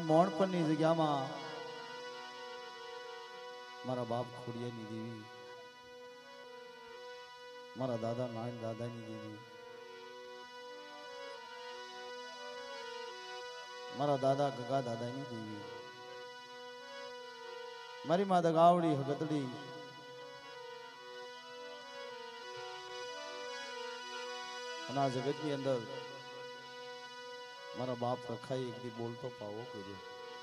મોણપણની જગ્યામાં મારા બાપ ખોડિયાની દેવી, મારા દાદા નારાયણ દાદાની દેવી, મારા દાદા ગગા દાદાની દેવી, મારી માતા ગાવડી હગતડી, અને આ જગતની અંદર મારા બાપ રખાઈ એક દી બોલતો પાવો કર્યો.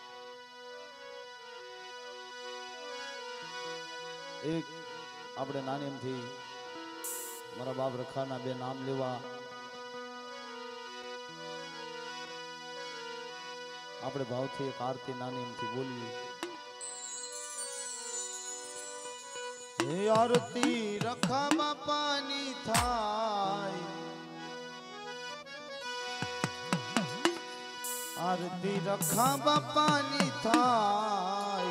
એક આપણે નાની એમથી મારા બાપ રખાના બે નામ લેવા આપણે ભાવથી એક આરતી નાની એમથી બોલીએ. આરતી રખા બાપાની થાય, આરતી રખા બાપાની થાય,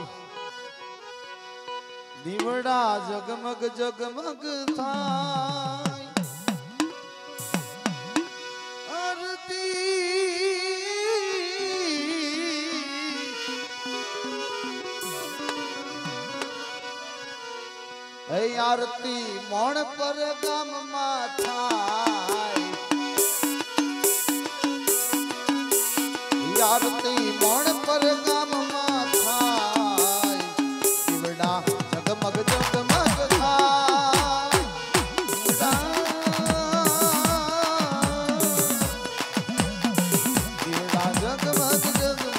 દીવડા જગમગ જગમગ થાય. આરતી આરતી મોણ પર ગામમાં થાય, આરતી મોણ પર ગામમાં થાય, દીવડા જગમગ જગમગ થાય, દીવડા જગમગ જગમગ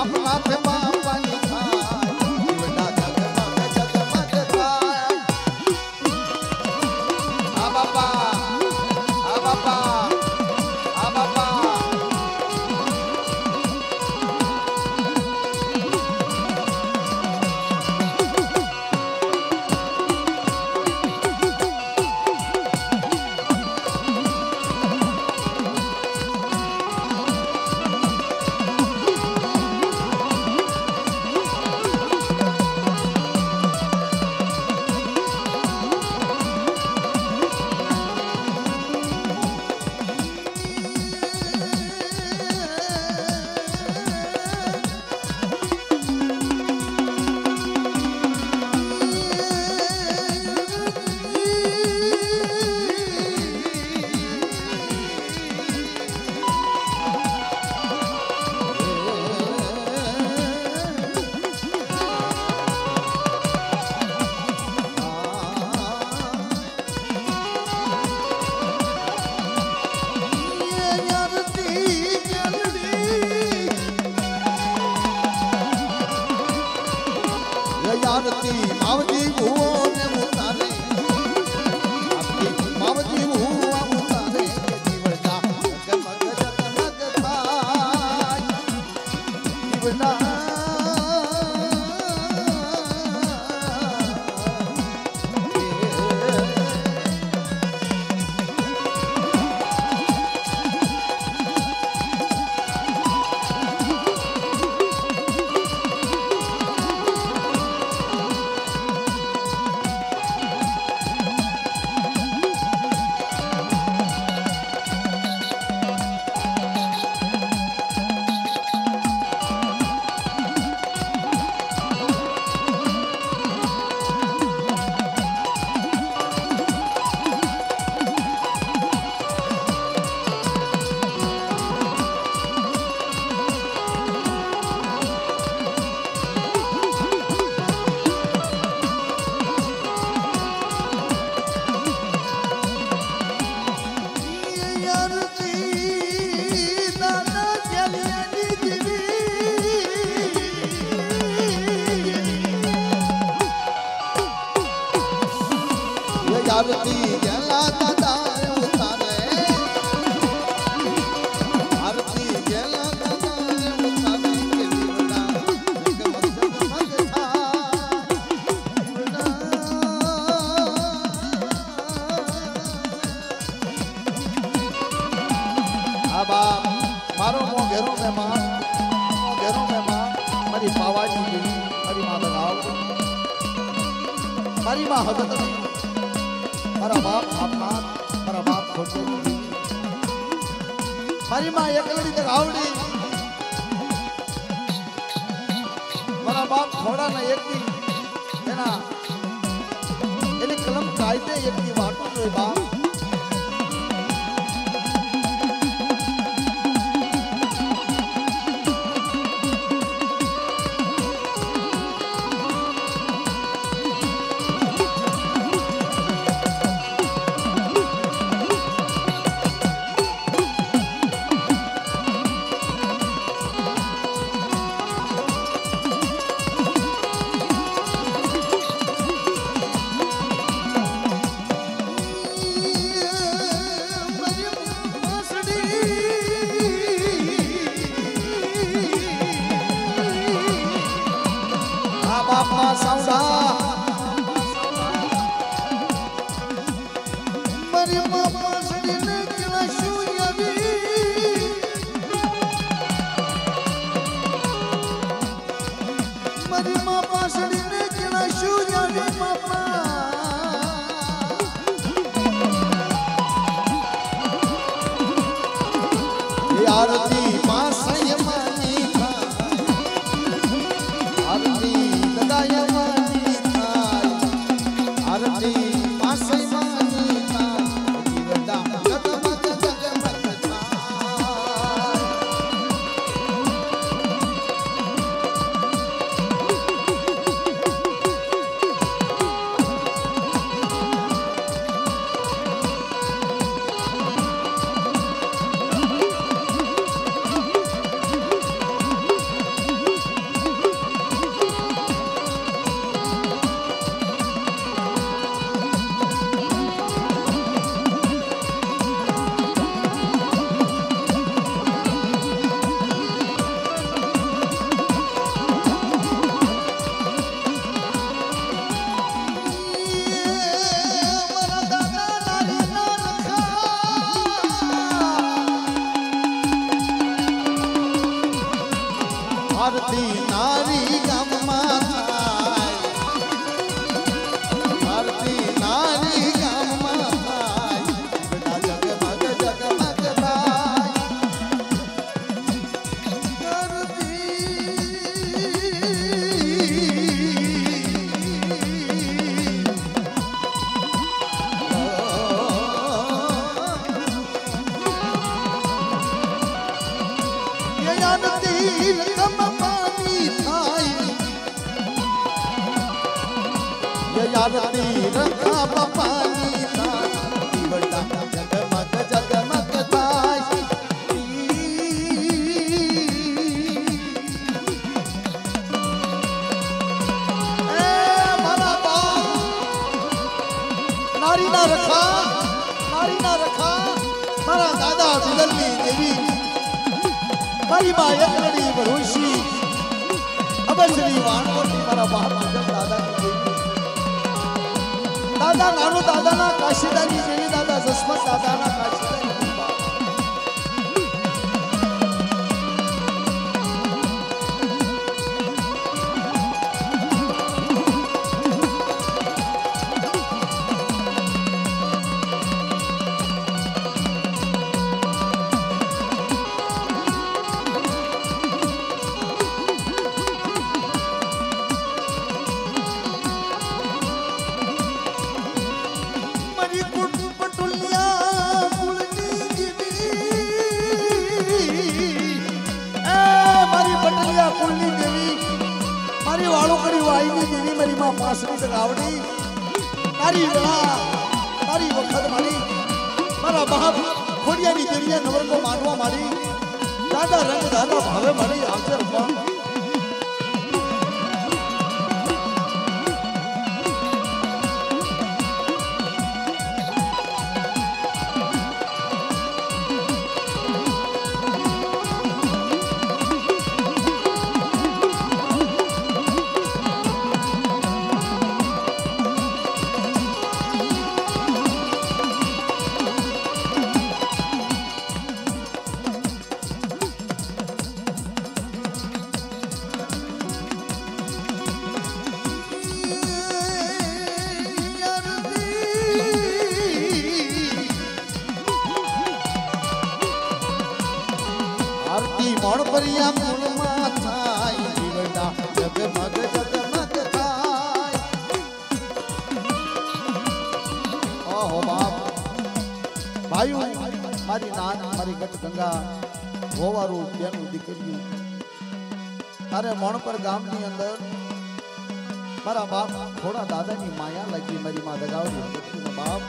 બાપનાથ બાપાની થાય જીવડા જગમગ જગમગ થાય આ બાપા આ બાપા આ બાપા आरती मावजी भुवो ने उतारे आपकी मावजी भुवा उतारे जीवना जगमग जगमग थाय जीवना आरती गेला दादा उतारे आरती गेला दादा उतारे के जीवना जगमग जगमग थाय जीवना अब मारो घेरो मेहमान मारी पावाजी मारी मां लगाओ मारी मां हदत मारा बाप आपना मारा बाप खोटे मारी मां एकलड़ी तक आवड़ी मारा बाप खोड़ा ना एक दी है ना एनी कलम कायदे एक दी वाटो जो बाप बापा सौदा मरी बापा सड़ने किला शुयावी मरी बापा सड़ने किला शुयावी बापा आरती मां संयमानी आरती दयावानी थाय आरती मां संयमानी थाय जीवना जगमग जगमग थाय आरती नारी गामમાં થાય आरती नारी गामમાં થાય બેટા જગમગ જગમગ થાય आरती रखा बपानी थाई बड़ा जगमग जगमग थाई ए मारा बाप नारी ना रखा मारा दादा बिगलनी देवी मारी माँ एकलड़ी भरोशी अबसरी वाणकोटी मारा बाप दादा की देवी दादा नानो दादा ना काशीदानी जेवी दादा जसमत दादा ना काशीदानी पासरी लगावड़ी तारी वेला तारी वखत मारी मारा बाप खोडिया नी देरिया नवर को मानवा मारी दादा रंग दादा भावे मारी आवजे रखवा मोड़ परिया मूल माथाई जीवना जगमग जगमग थाई ओहो बाप भाइयों मारी नान मारी गट गंगा गोवारू बेनु दीकरियों तारे मोड़ पर गाम नी अंदर मारा बाप थोड़ा दादा नी माया लगी मेरी मां दगावड़ी बाप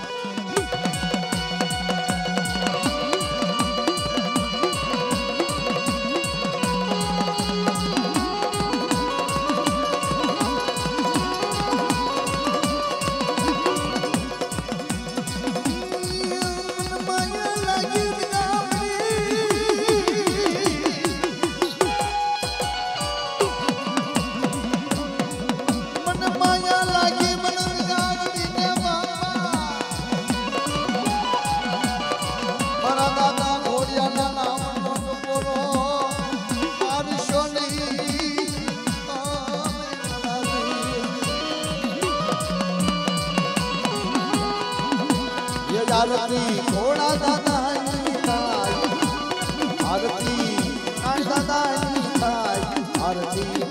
आरती घोड़ा दादा थाई आरती दादा थाई आरती